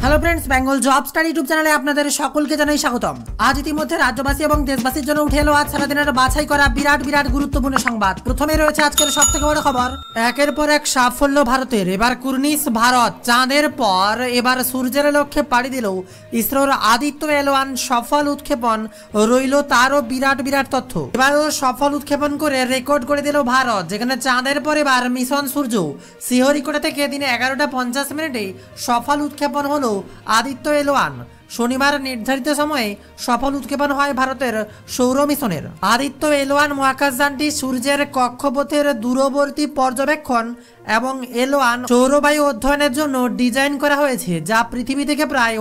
Hello friends, Bengal job study YouTube চ্যানেলে আপনাদের সকলকে জানাই স্বাগতম। আজ ইতিমধ্যে রাজ্যবাসী এবং দেশবাসীর জন্য উঠে এলো আজ সারাদিনের বাছাই করা বিরাট গুরুত্বপূর্ণ সংবাদ। প্রথমে রয়েছে আজকের সবথেকে বড় খবর, একের পর এক সাফল্য ভারতের। এবার কুর্নিশ ভারত, চাঁদের পর এবার সূর্যের লক্ষ্যে পাড়ি দিল ইসরোর আদিত্য এল1 সফল উৎক্ষেপণ। রইল তারও বিরাট তথ্য। এবারও সফল উৎক্ষেপণ করে রেকর্ড করে দিল ভারত, যেখানে চাঁদের পর এবার মিশন সূর্য শ্রীহরিকোটা থেকে দিনে 11:50 সফল উৎক্ষেপণ হলো আদিত্য এল1। শনিবার নির্ধারিত সময়ে সফল উৎক্ষেপণ হয় ভারতের সৌর মিশনের। আদিত্য এল1 মহাকাশযানটি সূর্যের কক্ষপথের দূরবর্তী পর্যবেক্ষণ এবং এল1 সৌরবায়ু অধ্যয়নের জন্য ডিজাইন করা হয়েছে, যা পৃথিবী থেকে প্রায়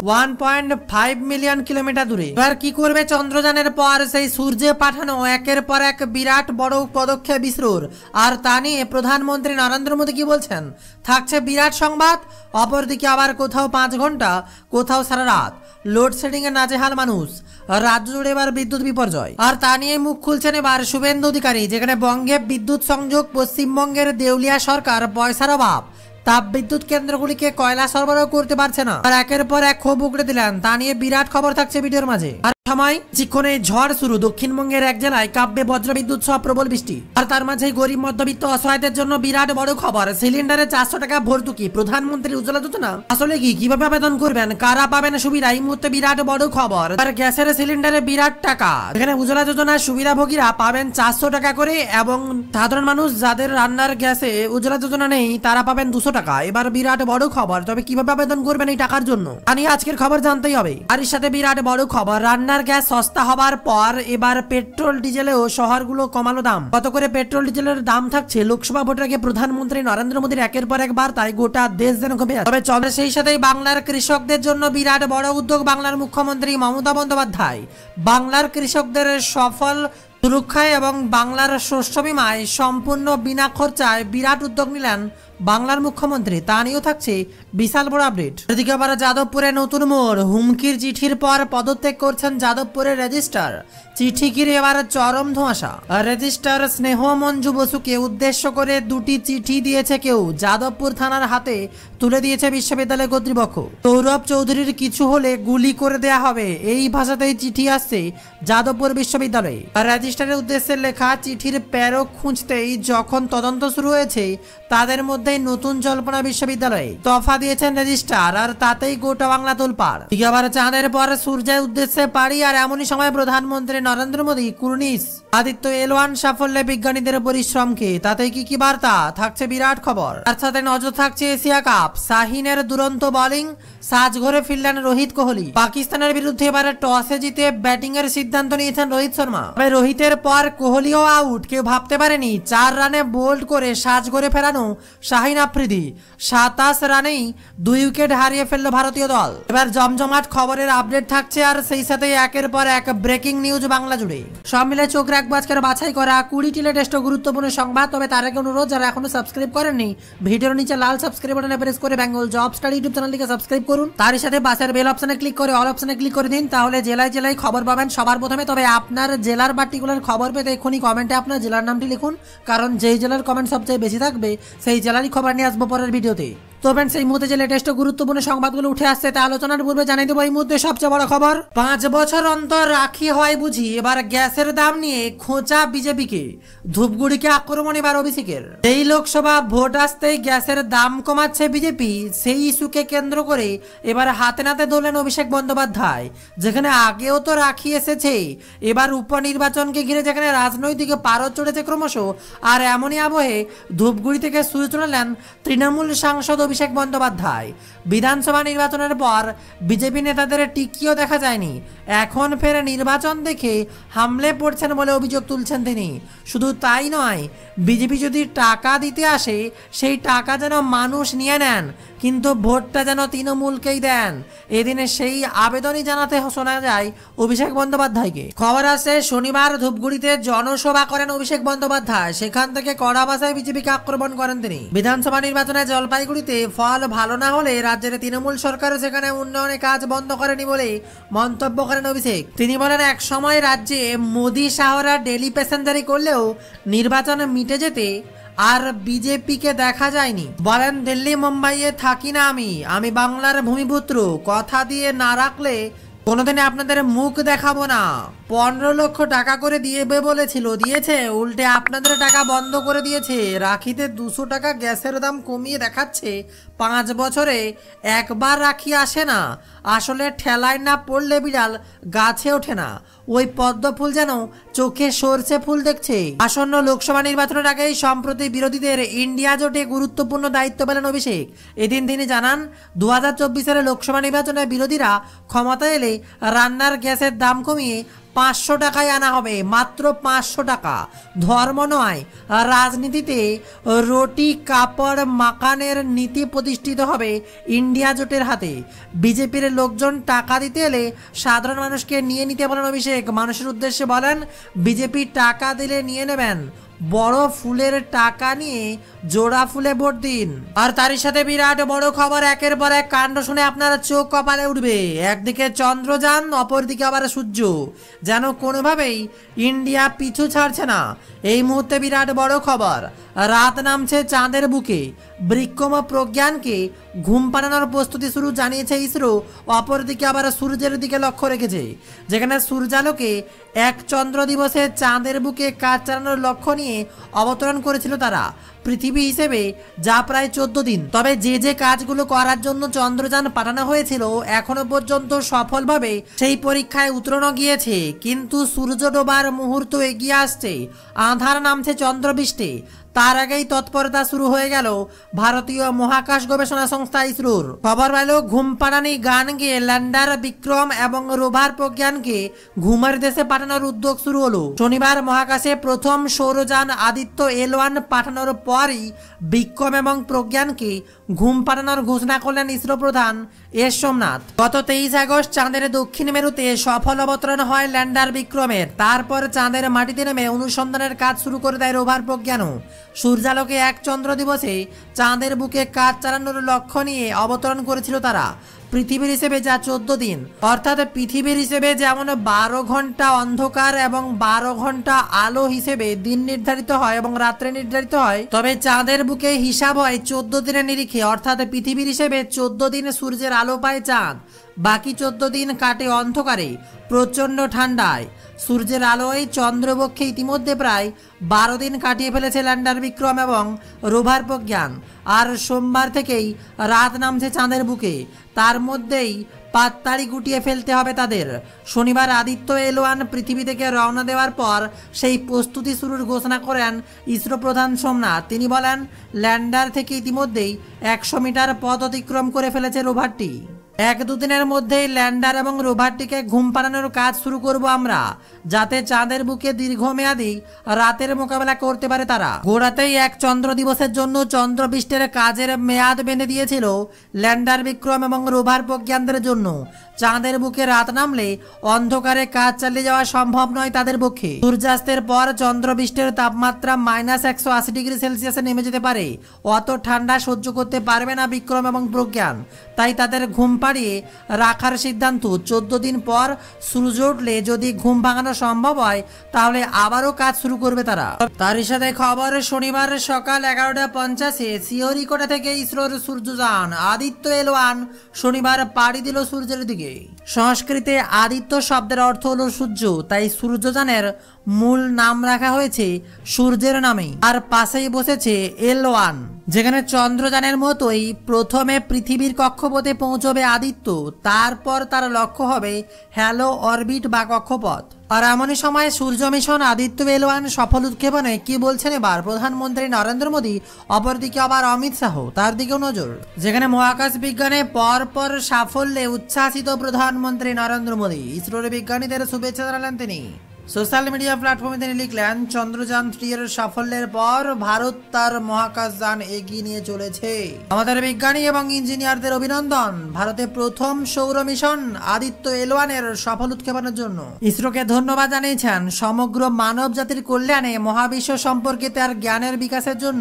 1.5 মিলিয়ন কিলোমিটার দূরে। এবার কি করবে চন্দ্রযানের পর সেই সূর্যে পাঠানো একের পর এক বিরাট বড় পদক্ষেপ ইসরোর, আর তা নিয়ে প্রধানমন্ত্রী নরেন্দ্র মোদী কি বলছেন, থাকছে বিরাট সংবাদ। অপরদিকে আবার কোথাও 5 ঘন্টা, কোথাও সারা রাত লোডশেডিং এ নাজেহাল মানুষ। রাজ্য জুড়ে এবার বিদ্যুৎ বিপর্যয়, আর তা নিয়ে মুখ খুলছেন এবার শুভেন্দু অধিকারী, যেখানে বঙ্গে বিদ্যুৎ সংযোগ, পশ্চিমবঙ্গের দেউলিয়া সরকার পয়সার অভাব, তাপ বিদ্যুৎ কেন্দ্রগুলিকে কয়লা সরবরাহ করতে পারছে না, আর একের পর এক ক্ষোভ উগড়ে দিলেন। তা নিয়ে বিরাট খবর থাকছে ভিডিওর মাঝে। আর সময় চিক্ষণে ঝড় শুরু, দক্ষিণবঙ্গের এক জেলায় কাব্যে বজ্রবিদ্যুৎ সহ প্রবল বৃষ্টি। আর তার মাঝে গরিব মধ্যবিত্ত অসহায়দের জন্য বিরাট বড় খবর, সিলিন্ডারে 400 টাকা ভর্তুকি। প্রধানমন্ত্রী উজ্জ্বলা যোজনা আসলে কি, কিভাবে আবেদন করবেন, কারা পাবেন সুবিধা, এই মুহূর্তে বিরাট বড় খবর। আর গ্যাসের সিলিন্ডারে বিরাট টাকা, এখানে উজ্জ্বলা যোজনার সুবিধাভোগীরা পাবেন 400 টাকা করে, এবং সাধারণ মানুষ যাদের রান্নার গ্যাসে উজ্জ্বলা যোজনা নেই তারা পাবেন 200 টাকা। এবার বিরাট বড় খবর, তবে কিভাবে আবেদন করবেন এই টাকার জন্য আমি আজকের খবর জানতেই হবে। আর এর সাথে বিরাট বড় খবর, রান্নার গ্যাস সস্তা হবার পর এবার পেট্রোল ডিজেলেও শহরগুলো কমালো দাম। কত করে পেট্রোল ডিজেলের দাম থাকছে, লোকসভা ভোটের আগে প্রধানমন্ত্রী নরেন্দ্র মোদীর একের পর এক বার্তায় গোটা দেশ যেন কমে যাচ্ছে। তবে চলে সেই সাথেই বাংলার কৃষকদের জন্য বিরাট বড় উদ্যোগ বাংলার মুখ্যমন্ত্রী মমতা বন্দ্যোপাধ্যায়। বাংলার কৃষকদের সফল সুরক্ষায় এবং বাংলার শস্য বীমায় সম্পূর্ণ বিনা খরচায় বিরাট উদ্যোগ নিলেন বাংলার মুখ্যমন্ত্রী। তা নিয়েও থাকছে বিশাল বড় আপডেট। এদিকে আবার যাদবপুরে নতুন মোড়, হুমকির চিঠির পর পদত্যাগ করছেন যাদবপুরের রেজিস্ট্রার। চিঠি ঘিরে এবার চরম ধোঁয়াশা। রেজিস্ট্রার স্নেহ মঞ্জু বসুকে উদ্দেশ্য করে 2টি চিঠি দিয়েছে কেউ, যাদবপুর থানার হাতে তুলে দিয়েছে বিশ্ববিদ্যালয় কর্তৃপক্ষ। সৌরভ চৌধুরীর কিছু হলে গুলি করে দেয়া হবে, এই ভাষাতেই চিঠি আসছে যাদবপুর বিশ্ববিদ্যালয়ে। রেজিস্ট্রারের উদ্দেশ্যে লেখা চিঠির প্যারক খুঁজতেই যখন তদন্ত শুরু হয়েছে, তাদের মধ্যে নতুন জল্পনা বিশ্ববিদ্যালয়ে তফা দিয়েছেন রেজিস্ট্রার, আর তাতেই গোটা বাংলা তোলপাড়। আবার চাঁদের পর সূর্যের উদ্দেশ্যে পাড়ি, আর এমনই সময় প্রধানমন্ত্রী নরেন্দ্র মোদী কুর্নিশ আদিত্য এল1 সাফল্যে বিজ্ঞানীদের পরিশ্রমকে, তাতে কি বার্তা থাকছে বিরাট খবর। তার সাথে নজর থাকছে এশিয়া কাপ, শাহিনের দুরন্ত বোলিং, সাজঘরে ফিরলেন রোহিত কোহলি। পাকিস্তানের বিরুদ্ধে এবারে টসে জিতে ব্যাটিং এর সিদ্ধান্ত নিয়েছেন রোহিত শর্মা। তবে রোহিতের পর কোহলিও আউট, কেউ ভাবতে পারেনি 4 রানে বোল্ড করে সাজঘরে ফেরানো শাহিন আফ্রিদি। 27 রানেই 2 উইকেট হারিয়ে ফেললো ভারতীয় দল। এবার জমজমাট খবরের আপডেট থাকছে, আর সেই সাথে একের পর এক ব্রেকিং নিউজ বাংলা জুড়ে। সব মিলে চোখ রাখবো আজকের বাছাই করা 20টি লেটেস্ট গুরুত্বপূর্ণ সংবাদ। তবে তার আগে অনুরোধ, যারা এখনো সাবস্ক্রাইব করেননি, ভিডিওর নিচে লাল সাবস্ক্রাইব বাটনে প্রেস করে বেঙ্গল জব স্টাডি ইউটিউব চ্যানেলটিকে সাবস্ক্রাইব করুন। তার সাথে পাশের বেল অপশনে ক্লিক করে অল অপশনে ক্লিক করে দিন, তাহলে জেলায় খবর পাবেন সবার প্রথমে। তবে আপনার জেলার পার্টিকুলার খবর পেতে এখনই কমেন্টে আপনার জেলার নামটি লিখুন, কারণ যেই জেলার কমেন্ট সবচেয়ে বেশি থাকবে সেই জেলারই খবর নিয়ে আসবো পরের ভিডিওতে। তো ফ্রেন্ডস, এই মুহূর্তে যে লেটেস্ট গুরুত্বপূর্ণ সংবাদগুলো উঠে আসছে তা আলোচনার পূর্বে জানিয়ে দেবো এই মুহূর্তে সবচেয়ে বড় খবর। 5 বছর অন্তর রাখি হয় বুঝি, এবার গ্যাসের দাম নিয়ে খোঁচা বিজেপিকে। ধূপগুড়িকে আক্রমণ এবার অভিষেকের। এই লোকসভা ভোট আসতেই গ্যাসের দাম কমাচ্ছে বিজেপি, সেই ইস্যুকে কেন্দ্র করে এবার হাতে নাতে ধরলেন অভিষেক বন্দ্যোপাধ্যায়। যেখানে আগেও তো রাখি এসেছে, এবার উপনির্বাচনকে ঘিরে যেখানে রাজনৈতিক পারদ চড়েছে ক্রমশ, আর এমনই আবহে ধূপগুড়ি থেকে সুর চড়ালেন তৃণমূল সাংসদ অভিষেক বন্দ্যোপাধ্যায়। বিধানসভা নির্বাচনের পর বিজেপি নেতাদের টিকিও দেখা যায়নি, এখন ফের নির্বাচন দেখে হামলে পড়ছেন বলে অভিযোগ তুলছেন তিনি। শুধু তাই নয়, বিজেপি যদি টাকা দিতে আসে সেই টাকা যেন মানুষ নিয়ে নেন, কিন্তু ভোটটা যেন তৃণমূলকেই দেন। এদিনে সেই আবেদনই জানাতে শোনা যায় অভিষেক বন্দ্যোপাধ্যায়কে। খবর আছে শনিবার ধূপগুড়িতে জনসভা করেন অভিষেক বন্দ্যোপাধ্যায়, সেখান থেকে কড়া ভাষায় বিজেপিকে আক্রমণ করেন তিনি। বিধানসভা নির্বাচনে জলপাইগুড়িতে ফল ভালো না হলে রাজ্যের তৃণমূল সরকারও সেখানে উন্নয়নের কাজ বন্ধ করেনি বলে মন্তব্য করেন অভিষেক। তিনি বলেন, এক সময় রাজ্যে মোদি শাহরা ডেলি প্যাসেঞ্জারি করলেও নির্বাচন মিটে যেতে আর বিজেপিকে দেখা যায়নি। বলেন, দিল্লি মুম্বাইয়ে থাকি না আমি বাংলার ভূমিপুত্র, কথা দিয়ে না রাখলে কোনোদিনে আপনাদের মুখ দেখাবো না। 15 লক্ষ টাকা করে দিয়েবে বলেছিল, দিয়েছে, উল্টে আপনাদের টাকা বন্ধ করে দিয়েছে। রাখিতে 200 টাকা গ্যাসের দাম কমিয়ে দেখাচ্ছে। 5 বছরে একবার রাখি আসে না। আসলে ঠেলায় না পড়লে বিড়াল গাছে ওঠে না। ওই পদ্ম ফুল যেন চোখে সরষে ফুল দেখছে। আসন্ন লোকসভা নির্বাচনের আগেই সম্প্রতি বিরোধীদের ইন্ডিয়া জোটে গুরুত্বপূর্ণ দায়িত্ব পেলেন অভিষেক। এদিন তিনি জানান, 2024 লোকসভা নির্বাচনে বিরোধীরা ক্ষমতা এলে রান্নার গ্যাসের দাম কমিয়ে 500 টাকায় আনা হবে, মাত্র 500 টাকা। ধর্ম নয়, রাজনীতিতে রুটি কাপড় মাকানের নীতি প্রতিষ্ঠিত হবে ইন্ডিয়া জোটের হাতে। বিজেপির লোকজন টাকা দিতে এলে সাধারণ মানুষকে নিয়ে নিতে বলেন অভিষেক। মানুষের উদ্দেশ্যে বলেন, বিজেপি টাকা দিলে নিয়ে নেবেন, বড় ফুলের টাকা নিয়ে জোড়া ফুলে ভোট দিন। আর তারই সাথে বিরাট বড় খবর, একের পর এক কাণ্ড শুনে আপনার চোখ কপালে উঠবে। একদিকে চন্দ্রযান, অপরদিকে আবার সূর্য, যেন কোনোভাবেই ইন্ডিয়া পিছু ছাড়ছে না। এই মুহূর্তে বিরাট বড় খবর, রাত নামছে চাঁদের বুকে। বিক্রম প্রজ্ঞানকে ঘুম পাড়ানোর প্রস্তুতি শুরু জানিয়েছে ইসরো। অপরদিকে আবার সূর্যের দিকে লক্ষ্য রেখেছে, যেখানে সূর্যালোকে এক চন্দ্র দিবসে চাঁদের বুকে কাজ চালানোর লক্ষ্য নিয়ে অবতরণ করেছিল তারা পৃথিবী হিসেবে, যা প্রায় 14 দিন। তবে যে কাজগুলো করার জন্য চন্দ্রযান পাঠানো হয়েছিল এখনো পর্যন্ত সফলভাবে সেই পরীক্ষায় উত্তীর্ণ গিয়েছে। কিন্তু সূর্য ডোবার মুহূর্ত এগিয়ে আসছে, আঁধার নামছে চন্দ্রপৃষ্ঠে। তার আগেই তৎপরতা শুরু হয়ে গেল ভারতীয় মহাকাশ গবেষণা সংস্থা ইসরোর। খবর পেল, ঘুম পাড়ানি গান গেয়ে ল্যান্ডার বিক্রম এবং রোভার প্রজ্ঞানকে ঘুমের দেশে পাঠানোর উদ্যোগ শুরু হলো। শনিবার মহাকাশে প্রথম সৌরযান আদিত্য L1 পাঠানোর পরই বিক্রম এবং প্রজ্ঞানকে ঘুম পাড়ানোর ঘোষণা করলেন ইসরো প্রধান এস সোমনাথ। গত 23 আগস্ট চাঁদের দক্ষিণ মেরুতে সফল অবতরণ হয় ল্যান্ডার বিক্রমের। তারপর চাঁদের মাটিতে নেমে অনুসন্ধানের কাজ শুরু করে দেয় রোভার প্রজ্ঞানও। সূর্যালোকে এক চন্দ্র দিবসে চাঁদের বুকে কাজ চালানোর লক্ষ্য নিয়ে অবতরণ করেছিল তারা। পৃথিবীর হিসেবে যা 14 দিন, অর্থাৎ পৃথিবীর হিসেবে যেমন 12 ঘন্টা অন্ধকার এবং 12 ঘন্টা আলো হিসেবে দিন নির্ধারিত হয় এবং রাত্রে নির্ধারিত হয়, তবে চাঁদের বুকে হিসাব হয় 14 দিনের নিরিখে। অর্থাৎ পৃথিবীর হিসেবে 14 দিন সূর্যের আলো পায় চাঁদ, বাকি 14 দিন কাটে অন্ধকারে প্রচণ্ড ঠান্ডায়। সূর্যের আলোয় চন্দ্রবক্ষে ইতিমধ্যে প্রায় 12 দিন কাটিয়ে ফেলেছে ল্যান্ডার বিক্রম এবং রোভার প্রজ্ঞান। আর সোমবার থেকেই রাত নামছে চাঁদের বুকে, তার মধ্যেই পাততাড়ি গুটিয়ে ফেলতে হবে তাদের। শনিবার আদিত্য L1 পৃথিবী থেকে রওনা দেওয়ার পর সেই প্রস্তুতি শুরুর ঘোষণা করেন ইসরো প্রধান সোমনাথ। তিনি বলেন, ল্যান্ডার থেকে ইতিমধ্যেই 100 মিটার পথ অতিক্রম করে ফেলেছে রোভারটি। 1-2 দিনের মধ্যেই ল্যান্ডার এবং রোভারটিকে ঘুম পাড়ানোর কাজ শুরু করব আমরা, যাতে চাঁদের বুকে দীর্ঘমেয়াদী রাতের মোকাবেলা করতে পারে তারা। গোড়াতেই এক চন্দ্র দিবসের জন্য চন্দ্রপৃষ্ঠের কাজের মেয়াদ বেঁধে দিয়েছিল ল্যান্ডার বিক্রম এবং রোভার প্রজ্ঞানদের জন্য। চাঁদের বুকে রাত নামলে অন্ধকারে কাজ চালিয়ে যাওয়া সম্ভব নয় তাদের পক্ষে। সূর্যাস্তের পর চন্দ্রপৃষ্ঠের তাপমাত্রা -180 ডিগ্রি সেলসিয়াসে নেমে যেতে পারে। অত ঠান্ডা সহ্য করতে পারবে না বিক্রম এবং প্রজ্ঞান, তাই তাদের ঘুম পাড়িয়ে রাখার সিদ্ধান্ত। 14 দিন পর সূর্য উঠলে যদি ঘুম ভাঙানো সম্ভব হয় তাহলে আবারও কাজ শুরু করবে তারা। তারই সাথে খবর, শনিবার সকাল 11:50-এ শ্রীহরিকোটা থেকে ইসরোর সূর্যযান আদিত্য L1 শনিবার পাড়ি দিল সূর্যের দিকে। সংস্কৃতে আদিত্য শব্দের অর্থ হলো সূর্য, তাই সূর্যযানের মূল নাম রাখা হয়েছে সূর্যের নামে। আর পাশেই বসেছে L1, যেখানে চন্দ্রযানের মতোই প্রথমে পৃথিবীর কক্ষপথে পৌঁছবে আদিত্য, তারপর তার লক্ষ্য হবে হ্যালো অরবিট বা কক্ষপথ। আর এমনই সময় সূর্য মিশন আদিত্য L1 সফল উৎক্ষেপণে কি বলছেন এবার প্রধানমন্ত্রী নরেন্দ্র মোদী। অপরদিকে আবার অমিত শাহ, তার দিকেও নজর, যেখানে মহাকাশ বিজ্ঞানে পরপর সাফল্যে উচ্ছ্বাসিত প্রধানমন্ত্রী নরেন্দ্র মোদী। ইসরোর বিজ্ঞানীদের শুভেচ্ছা জানালেন তিনি। সোশ্যাল মিডিয়া প্ল্যাটফর্মে তিনি লিখলেন, চন্দ্রযান 3 এর সাফল্যের পর ভারত তার মহাকাশ যান এগিয়ে নিয়ে চলেছে। আমাদের বিজ্ঞানী এবং ইঞ্জিনিয়ারদের অভিনন্দন ভারতে প্রথম সৌর মিশন আদিত্য L1 এর সফল উৎক্ষেপণের জন্য। ইসরোকে ধন্যবাদ জানিয়েছেন সমগ্র মানব জাতির কল্যাণে মহাবিশ্ব সম্পর্কে তার জ্ঞানের বিকাশের জন্য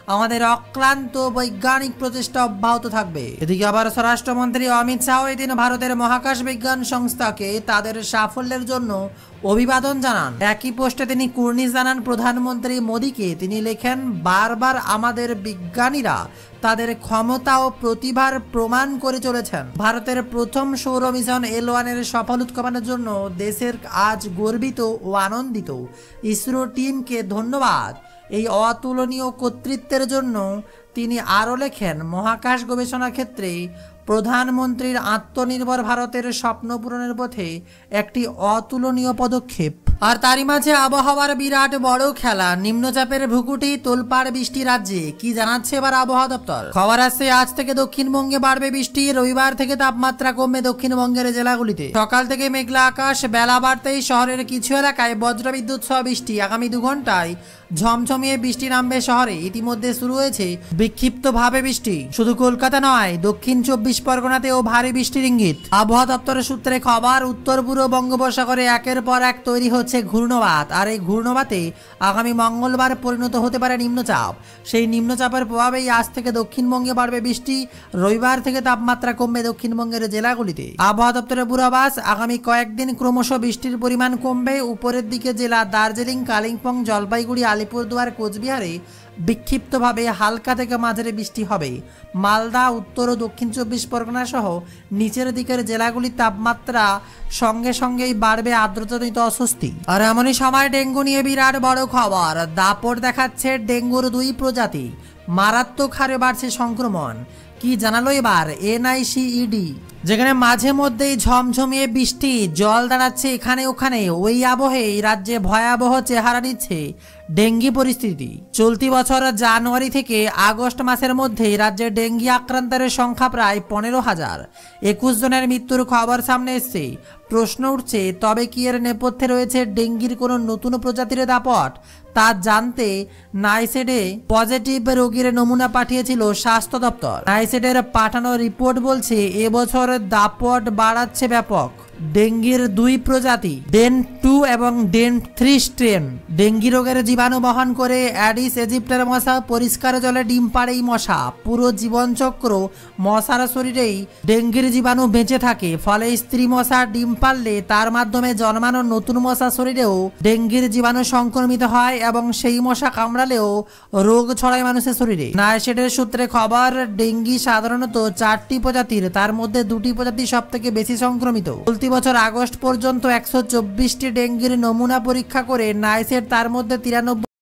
আমাদের অক্লান্ত বৈজ্ঞানিক প্রচেষ্টা অব্যাহত থাকবে। এদিকে আবার স্বরাষ্ট্রমন্ত্রী অমিত শাহ এদিন ভারতের মহাকাশ বিজ্ঞান সংস্থাকে তাদের সাফল্যের জন্য অভিবাদন জানান। একই পোস্টে তিনি কুর্নিশ জানান প্রধানমন্ত্রী মোদীকে। তিনি লেখেন, বারবার আমাদের বিজ্ঞানীরা তাদের ক্ষমতা ও প্রতিভার প্রমাণ করে চলেছেন। ভারতের প্রথম সৌর মিশন L1 এর সফল উৎক্ষেপণের জন্য দেশের আজ গর্বিত ও আনন্দিত। ইসরো টিমকে ধন্যবাদ এই অতুলনীয় কর্তৃত্বের জন্য। তিনি আরও লেখেন, মহাকাশ গবেষণা ক্ষেত্রে প্রধানমন্ত্রীর আত্মনির্ভর ভারতের স্বপ্ন পূরণের পথে একটি অতুলনীয় পদক্ষেপ। আর তারই মাঝে আবহাওয়ার বিরাট বড় খেলা, নিম্নচাপের ভ্রুকুটি, তোলপাড় বৃষ্টি রাজ্যে। কি জানাচ্ছে এবার আবহাওয়া দপ্তর? খবর আসছে আজ থেকে দক্ষিণবঙ্গে বাড়বে বৃষ্টি। রবিবার থেকে তাপমাত্রা কমবে দক্ষিণবঙ্গের জেলাগুলিতে। সকাল থেকে মেঘলা আকাশ, বেলা বাড়তেই শহরের কিছু এলাকায় বজ্রবিদ্যুৎ সহ বৃষ্টি। আগামী 2 ঘন্টায় ঝমঝমিয়ে বৃষ্টি নামবে শহরে। ইতিমধ্যে শুরু হয়েছে বিক্ষিপ্তভাবে বৃষ্টি। শুধু কলকাতা নয়, দক্ষিণ 24 পরগনাতেও ভারী বৃষ্টির ইঙ্গিত। আবহাওয়া দপ্তরের সূত্রে খবর, উত্তর পূর্ব বঙ্গোপসাগরে একের পর এক তৈরি হচ্ছে ঘূর্ণবাত। আর এই ঘূর্ণবাতে আগামী মঙ্গলবার পরিণত হতে পারে নিম্নচাপ। সেই নিম্নচাপের প্রভাবেই আজ থেকে দক্ষিণবঙ্গে বাড়বে বৃষ্টি। রবিবার থেকে তাপমাত্রা কমবে দক্ষিণবঙ্গের জেলাগুলিতে। আবহাওয়া দপ্তরের পূর্বাভাস, আগামী কয়েকদিন ক্রমশ বৃষ্টির পরিমাণ কমবে। উপরের দিকে জেলা দার্জিলিং, কালিম্পং, জলপাইগুড়ি, আলিপুরদুয়ার, কোচবিহারে বিক্ষিপ্তভাবে হালকা থেকে মাঝারি বৃষ্টি হবে। মালদা, উত্তর ও দক্ষিণ 24 পরগনা সহ নিচের দিকের জেলাগুলির তাপমাত্রা সঙ্গে সঙ্গেই বাড়বে আর্দ্রতাজনিত অস্বস্তি। আর এমনই সময় ডেঙ্গু নিয়ে বিরাট বড় খবর। দাপট দেখাচ্ছে ডেঙ্গুর 2 প্রজাতি। মারাত্মক হারে বাড়ছে সংক্রমণ। কি জানালো এবার NICED? যেখানে মাঝে মধ্যেই ঝমঝমিয়ে বৃষ্টি, জল দাঁড়াচ্ছে এখানে ওখানে, ওই আবহেই রাজ্যে ভয়াবহ চেহারা নিচ্ছে ডেঙ্গি পরিস্থিতি। চলতি বছর জানুয়ারি থেকে আগস্ট মাসের মধ্যে রাজ্যে ডেঙ্গি আক্রান্তের সংখ্যা প্রায় 15,000। 21 জনের মৃত্যুর খবর সামনে এসছে। প্রশ্ন উঠছে, তবে কি এর নেপথ্যে রয়েছে ডেঙ্গির কোনো নতুন প্রজাতির দাপট? তা জানতে নাইসেডে পজিটিভ রোগীর নমুনা পাঠিয়েছিল স্বাস্থ্য দপ্তর। নাইসেডের পাঠানো রিপোর্ট বলছে, এবছর দাপট বাড়াচ্ছে ব্যাপক। ডেঙ্গির 2 প্রজাতি, ডেন 2 এবং ডেন 3 স্ট্রেন। ডেঙ্গি রোগের জীবাণু বহন করে অ্যাডিস এজিপ্টার মশা। পরিষ্কার জলে ডিম পাড়ে এই মশা। পুরো জীবনচক্র মশার শরীরেই ডেঙ্গির জীবাণু বেঁচে থাকে। ফলে স্ত্রী মশা ডিম পারলে তার মাধ্যমে জন্মানো নতুন মশা শরীরেও ডেঙ্গির জীবাণু সংক্রমিত হয় এবং সেই মশা কামড়ালেও রোগ ছড়ায় মানুষের শরীরে। নাইসেডের সূত্রে খবর, ডেঙ্গি সাধারণত 4টি প্রজাতির, তার মধ্যে 2টি প্রজাতি সব থেকে বেশি সংক্রমিত। চলতি বছর আগস্ট পর্যন্ত 124টি ডেঙ্গির নমুনা পরীক্ষা করে নাইসেড তার মধ্যে 93